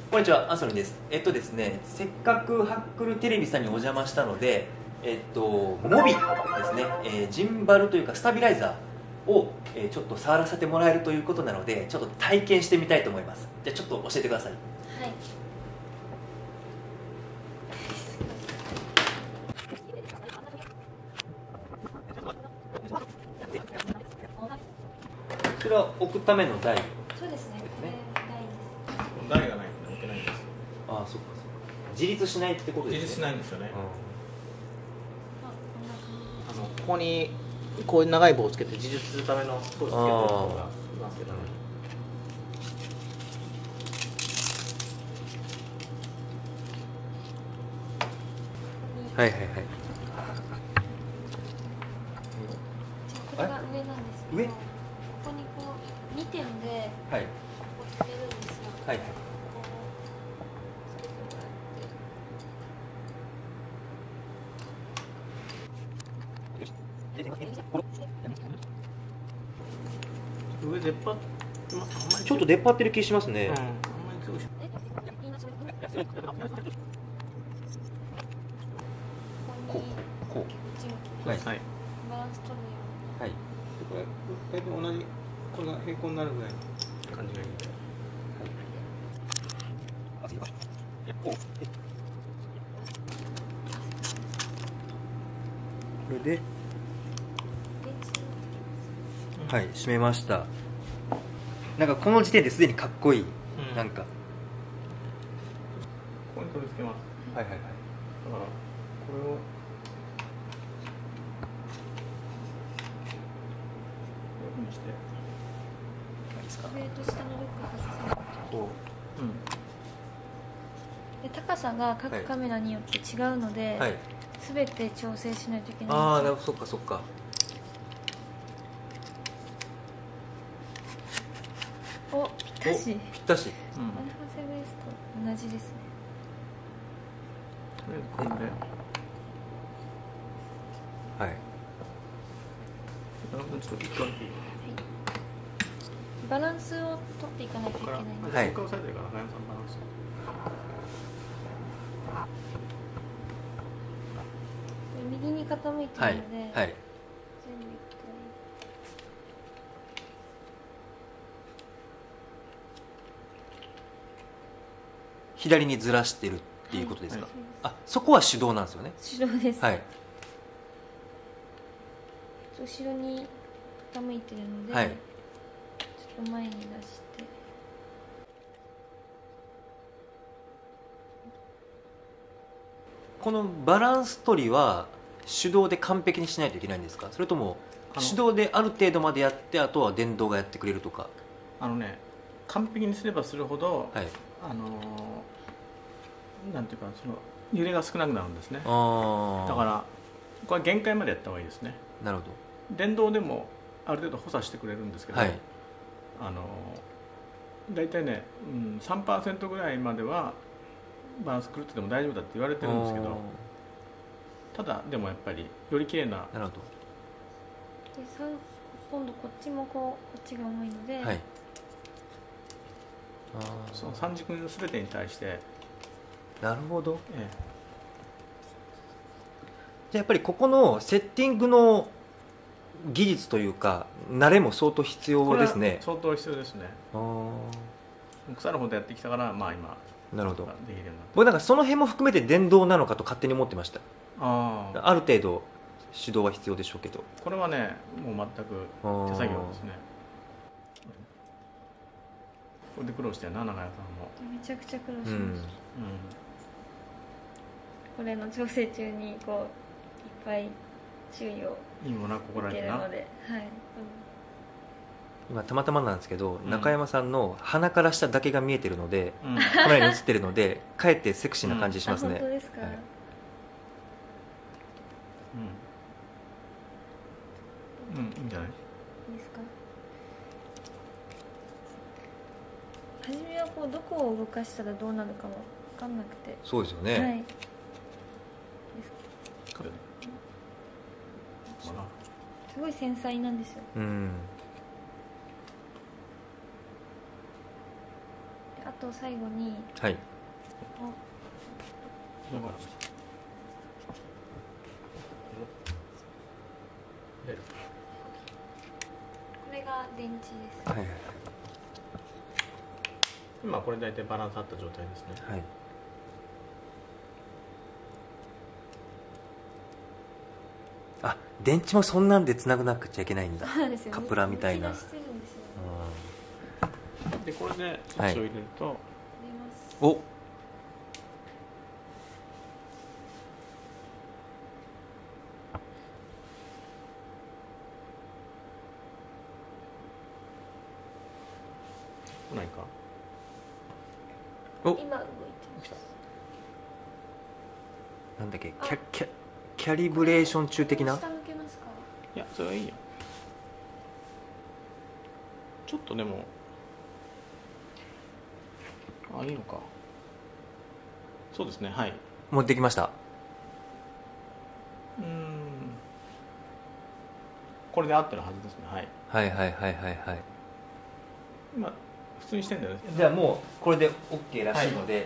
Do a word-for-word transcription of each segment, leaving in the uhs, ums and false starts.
こんにちは、アンソニーです。えっとですね、せっかくハックルテレビさんにお邪魔したので、えっと、モビですね、えージンバルというかスタビライザーを、えーちょっと触らせてもらえるということなので、ちょっと体験してみたいと思います。じゃあちょっと教えてください。 はい。 それは置くための台。 そうですね。 ですねこれ台です。 台がないと抜けないんです。 ああ、そっかそっか。自立しないってことですね。 自立しないんですよね。 あ、こんな感あのここにこういう長い棒をつけて自立するための装置つけてる人がいますけどね。 うん、はいはいはい。 じ。これが上なんですけど、 上ここにこうにてんではいこう止めるんですよ。 はいはい。 こうつけてもらって。 上出っ張ってます。あんまりちょっと出っ張ってる気しますね。 うん、あんまり強くしえ、言いなさい。こここにうこ内向きう。はいではい。 バランス取るように。 はい。 これ大体同じこんな平行になるぐらいの感じがいいんで。 これで、 電池はい、閉めました。なんかこの時点ですでにかっこいい、 うんなんか。 ここに取り付けます。 はいはいはい。 だからこれをこういうふうにしていいですか。 上と下のロック外せる。 こうんで高さが各カメラによって違うので、 う。はい。 すべて調整しないといけないんですよ。 ああ、なるほど、そっかそっか。 お、ぴったし。 おぴったし。 うんアルファセブンエスと同じですね。 とりあえずこれではい。 ちょっと一回いいバランスを取っていかないといけないんで、 はいそこから押さえてるから中山さんバランス右に傾いてはいるので、 はい。 全部一回左にずらしてるっていうことですか。 はいあ、そこは手動なんですよね。 後ろです、 はい後ろに傾いてるので、 はい。 ちょっと前に出して、 このバランス取りは手動で完璧にしないといけないんですか。それともあの手動である程度までやってあとは電動がやってくれるとか。 あのね完璧にすればするほど、 はい。 あのーなんていうかその揺れが少なくなるんですね。 ああ。 だからこれは限界までやった方がいいですね。 なるほ電動でもある程度補佐してくれるんですけど、 はいあのー大体ね、うん、さんパーセントぐらいまではバランス狂ってても大丈夫だって言われてど。 るんですけど、ただでもやっぱりより綺麗ななるほど。 でさん今度こっちもこうこっちが重いので、 はい。あその三軸すべてに対して、 あ、なるほど。 えじゃあやっぱりここのセッティングの技術というか慣れも相当必え、これは要ですね。 相当必要ですね。 ああ、 腐るほどやってきたからまあ今なるほど。 できるようになった。 僕なんかその辺も含めて電動なのかと勝手に思ってました。 ああ、 ある程度手動は必要でしょうけど。 これはねもう全く手作業ですね。これで苦労してるな長屋さんも。 めちゃくちゃ苦労しました、 うん。 うんこれの調整中にこういっぱい注意をいいものは心受得てな。 けるので、はい、 今たまたまなんですけど、 うん中山さんの鼻から下だけが見えてるので、 うんカメラに映ってるのでかえってセクシーな感じしますね。 あ、本当ですか、 はいうん、うん、いいんじゃない。 いいですか。初めはこうどこを動かしたらどうなるかも分かんなくて、 そうですよね。 はい、 これかな。 すごい繊細なんですよ。 うん。 あと最後にはい。 だから出るこれが電池です。 はいはい今これ大体バランスあった状態ですね。 はい。あ、電池もそんなんで繋ぐなくちゃいけないんだ。 そうなんですよ。 カプラーみたいな。 抜き出してるんですよ。 でこれでスイッチを入れると、 入れます。 お。 来ないか。 お。 今動いてます。 なんだっけ、キャキャキャリブレーション中的な。 下向けますか？ いやそれはいいよ。ちょっとでもあいいのか。そうですね、はい。 持ってきました。 うーんこれで合ってるはずですね。はい。 はいはいはいはいはい。 今普通にしてんだよね。 じゃあもうこれで OK らしいので、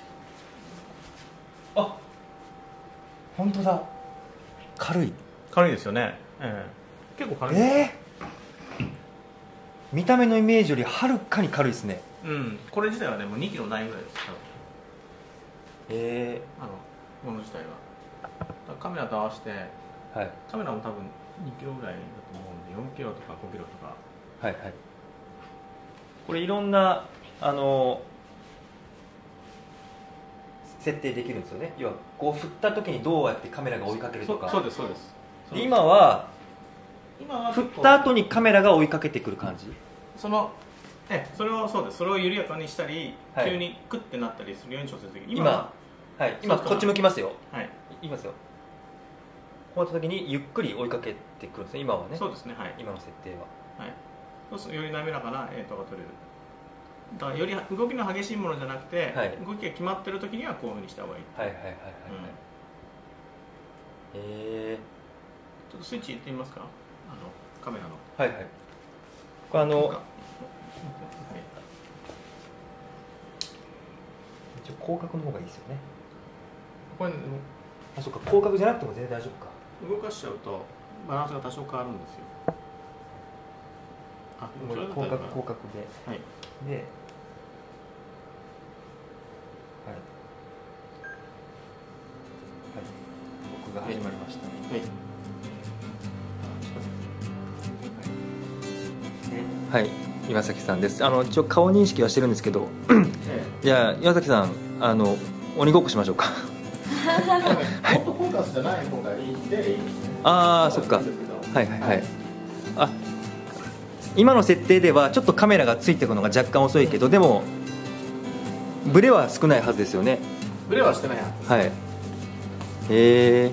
あ、本当だ。軽い。 軽いですよね。ええ結構軽い。 えー、見た目のイメージよりはるかに軽いですね。 うん。これ自体はねもうにキロないぐらいです。 えあのもの自体は。だからカメラと合わせてー、はいカメラも多分にキロぐらいだと思うんでよんキロとかごキロとか。 はいはい。これいろんなあの設定できるんですよね。要はこう振った時にどうやってカメラが追いかけるとか。 そうですそうです。 で今は今は振った後にカメラが追いかけてくる感じ。 そのえそれをそうですそれを緩やかにしたり、 はい、 急にクッてなったりするように調整する。 今ははい、今こっち向きますよ。 はい。 いきますよ。こうやった時にゆっくり追いかけてくるんですね。今はね。 そうですね、はい。 今の設定は。 はい。そうするとより滑らかな映像が撮れる。だからより動きの激しいものじゃなくて、はい、動きが決まってる時にはこういうふうにした方がいい。 はいはいはいはいはい。うん、えー、 ちょっとスイッチ入れてみますか。あのカメラの。 はいはい。これあの。はい、一応広角の方がいいですよね。 これあ、そっか、広角じゃなくても全然大丈夫か。 動かしちゃうとバランスが多少変わるんですよ。あ、 広角広角で、 はい、 で、はい、はい、僕が始まりました。はい、はい、岩崎さんです。あの一応顔認識はしてるんですけど、じゃあ岩崎さん、あの鬼ごっこしましょうか。 はい、フォーカスじゃない方がいいでいいですね。 ああ、そっか。はいはいはい。あ、今の設定ではちょっとカメラがついていくのが若干遅いけど、でもブレは少ないはずですよね。 ブレはしてないはず。 はい。へえ。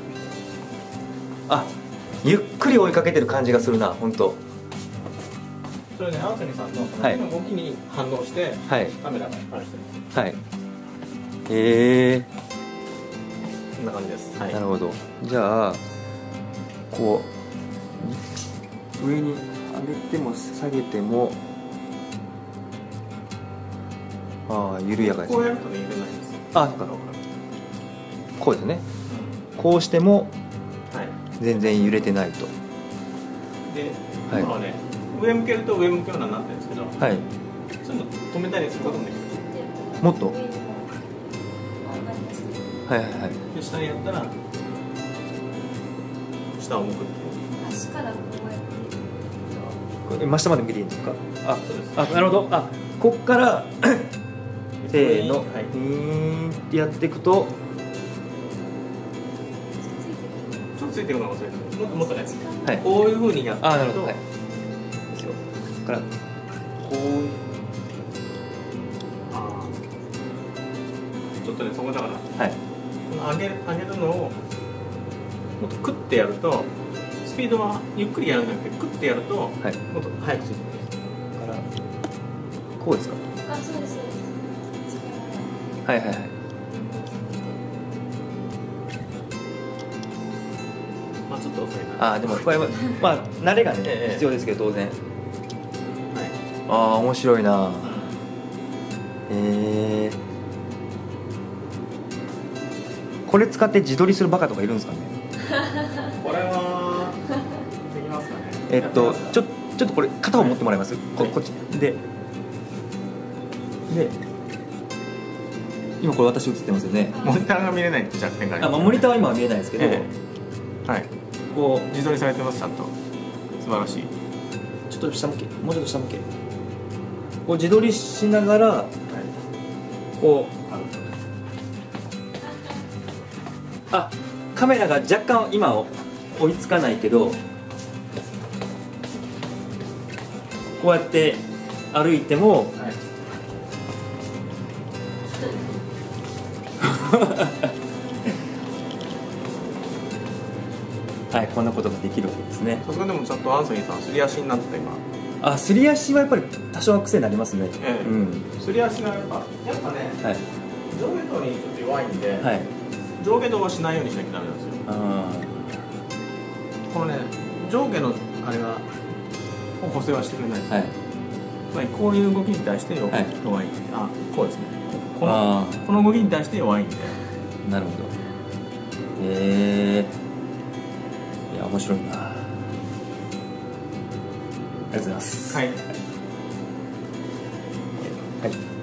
あ、ゆっくり追いかけてる感じがするな、本当。 それね、アンソニーさんのこの動きに反応して、はい、カメラが反応してる。 はい。へえ。 こんな感じです。はい、 なるほど。じゃあこう上に上げても下げても、ああ、緩やかですね。 こうやるとね、揺れないんですよ。 ああ、そうか。こうですね。うん、こうしても全然揺れてないと。 で、はい、今はね、上向けると上向くようになってるんですけど、はい、そういうの止めたりすることもできる。 もっと。はいはいはい。 で、下にやったら下を向くっていう。 足からこうやって。 真下まで向けていいんですか。あ、あ、なるほど。あ、こっからせーの、はい、うーんってやっていくと、 ちょっとついてるのが遅いです。もっともっとね、 はい、 こういう風にやっていくと、 あ、なるほど、はい、ですよ。ここからこう、 あ、ちょっとね、そこだから、はい、この上げる上げるのをもっとクッてやると、スピードはゆっくりやるんじゃなくて、クッてやると、はい、もっと速くついてくる。 からこうですか。 あ、そうです。 はいはいはい。 まあちょっと遅いな。 あ、でもこれはまあ慣れがね、ええ、必要ですけど当然。はい。ああ、面白いな。へへえ。これ使って自撮りするバカとかいるんですかね。 これはできますかね。 えっとちょちょっとこれ片方持ってもらえます、はい、こ, こっちでで今これ私映ってますよね。 モニターが見れないって弱点があります、 ね、あ、まあ、モニターは今は見えないですけど、えー、はい、こう自撮りされてます。ちゃんと素晴らしい。 ちょっと下向け、もうちょっと下向け。こう自撮りしながら、はい、こうあ、カメラが若干今追いつかないけど、こうやって歩いても、はいはい、こんなことができるわけですね。 さすがでもちゃんとアンソニーさんすり足になってた今。 あ、すり足はやっぱり多少は癖になりますね。 ええ、うん、すり足がやっぱやっぱね、はい、上下動にちょっと弱いんで、はい、上下動はしないようにしなきゃダメなんですよ。あ、このね上下のあれが補正はしてくれないです、はい、つまりこういう動きに対して弱い、はい、あ、こうですね、このこの動きに対して弱いんで。 なるほど。へえー、いや面白いな。ありがとうございます。 はい、 はい。